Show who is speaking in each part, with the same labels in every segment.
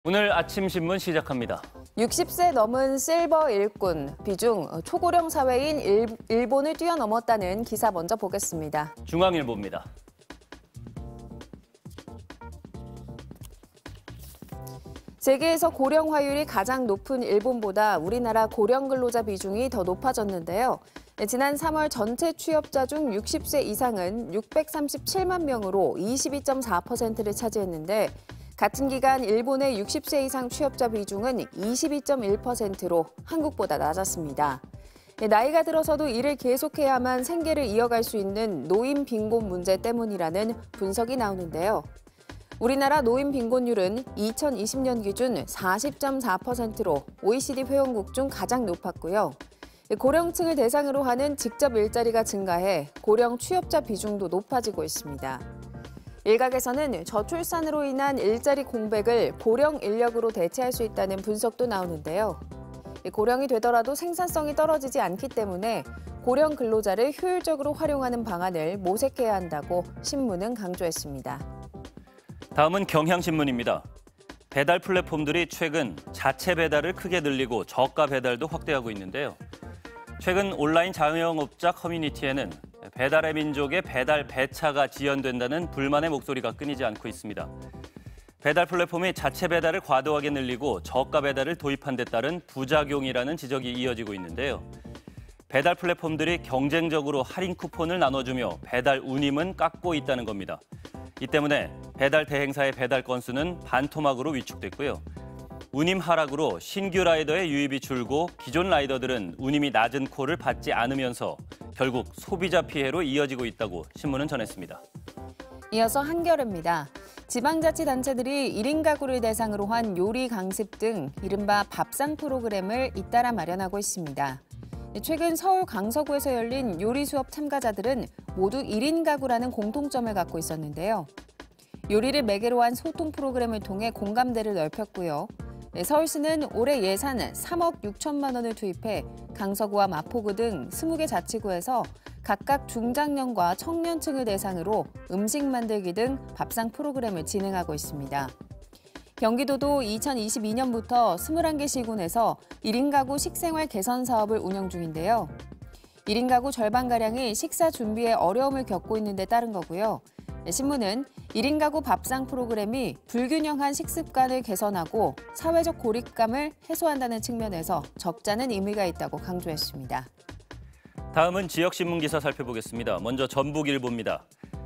Speaker 1: 오늘 아침 신문 시작합니다.
Speaker 2: 60세 넘은 실버 일꾼, 비중 초고령 사회인 일본을 뛰어넘었다는 기사 먼저 보겠습니다.
Speaker 1: 중앙일보입니다.
Speaker 2: 세계에서 고령 화율이 가장 높은 일본보다 우리나라 고령 근로자 비중이 더 높아졌는데요. 지난 3월 전체 취업자 중 60세 이상은 637만 명으로 22.4%를 차지했는데 같은 기간 일본의 60세 이상 취업자 비중은 22.1%로 한국보다 낮았습니다. 나이가 들어서도 일을 계속해야만 생계를 이어갈 수 있는 노인 빈곤 문제 때문이라는 분석이 나오는데요. 우리나라 노인 빈곤율은 2020년 기준 40.4%로 OECD 회원국 중 가장 높았고요. 고령층을 대상으로 하는 직접 일자리가 증가해 고령 취업자 비중도 높아지고 있습니다. 일각에서는 저출산으로 인한 일자리 공백을 고령 인력으로 대체할 수 있다는 분석도 나오는데요. 고령이 되더라도 생산성이 떨어지지 않기 때문에 고령 근로자를 효율적으로 활용하는 방안을 모색해야 한다고 신문은 강조했습니다.
Speaker 1: 다음은 경향신문입니다. 배달 플랫폼들이 최근 자체 배달을 크게 늘리고 저가 배달도 확대하고 있는데요. 최근 온라인 자영업자 커뮤니티에는 배달의 민족의 배달 배차가 지연된다는 불만의 목소리가 끊이지 않고 있습니다. 배달 플랫폼이 자체 배달을 과도하게 늘리고 저가 배달을 도입한 데 따른 부작용이라는 지적이 이어지고 있는데요. 배달 플랫폼들이 경쟁적으로 할인 쿠폰을 나눠주며 배달 운임은 깎고 있다는 겁니다. 이 때문에 배달 대행사의 배달 건수는 반토막으로 위축됐고요. 운임 하락으로 신규 라이더의 유입이 줄고 기존 라이더들은 운임이 낮은 콜을 받지 않으면서 결국 소비자 피해로 이어지고 있다고 신문은 전했습니다.
Speaker 2: 이어서 한겨레입니다. 지방자치단체들이 1인 가구를 대상으로 한 요리 강습 등 이른바 밥상 프로그램을 잇따라 마련하고 있습니다. 최근 서울 강서구에서 열린 요리 수업 참가자들은 모두 1인 가구라는 공통점을 갖고 있었는데요. 요리를 매개로 한 소통 프로그램을 통해 공감대를 넓혔고요. 서울시는 올해 예산 3억 6천만 원을 투입해 강서구와 마포구 등 20개 자치구에서 각각 중장년과 청년층을 대상으로 음식 만들기 등 밥상 프로그램을 진행하고 있습니다. 경기도도 2022년부터 21개 시군에서 1인 가구 식생활 개선 사업을 운영 중인데요. 1인 가구 절반가량이 식사 준비에 어려움을 겪고 있는 데 따른 거고요. 신문은 1인 가구 밥상 프로그램이 불균형한 식습관을 개선하고 사회적 고립감을 해소한다는 측면에서 적잖은 의미가 있다고 강조했습니다.
Speaker 1: 다음은 지역신문 기사 살펴보겠습니다. 먼저 전북일보입니다.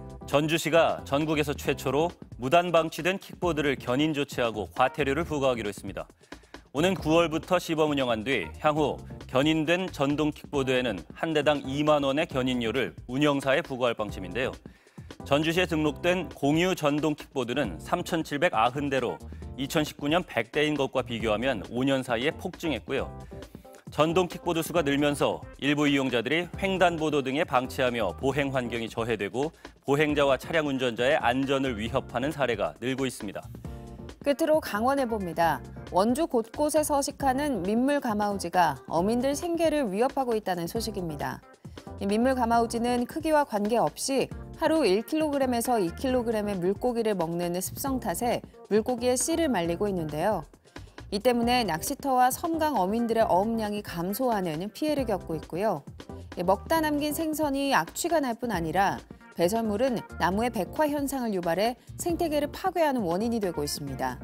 Speaker 1: 전주시가 전국에서 최초로 무단 방치된 킥보드를 견인 조치하고 과태료를 부과하기로 했습니다. 오는 9월부터 시범 운영한 뒤 향후 견인된 전동 킥보드에는 한 대당 2만 원의 견인료를 운영사에 부과할 방침인데요. 전주시에 등록된 공유 전동 킥보드는 3,790대로 2019년 100대인 것과 비교하면 5년 사이에 폭증했고요. 전동 킥보드 수가 늘면서 일부 이용자들이 횡단보도 등에 방치하며 보행 환경이 저해되고 보행자와 차량 운전자의 안전을 위협하는 사례가 늘고 있습니다.
Speaker 2: 끝으로 강원해봅니다. 원주 곳곳에 서식하는 민물 가마우지가 어민들 생계를 위협하고 있다는 소식입니다. 민물 가마우지는 크기와 관계없이 하루 1kg에서 2kg의 물고기를 먹는 습성 탓에 물고기의 씨를 말리고 있는데요. 이 때문에 낚시터와 섬강 어민들의 어업량이 감소하는 피해를 겪고 있고요. 먹다 남긴 생선이 악취가 날 뿐 아니라 배설물은 나무의 백화 현상을 유발해 생태계를 파괴하는 원인이 되고 있습니다.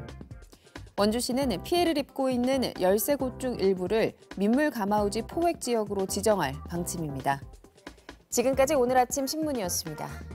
Speaker 2: 원주시는 피해를 입고 있는 13곳 중 일부를 민물 가마우지 포획 지역으로 지정할 방침입니다. 지금까지 오늘 아침 신문이었습니다.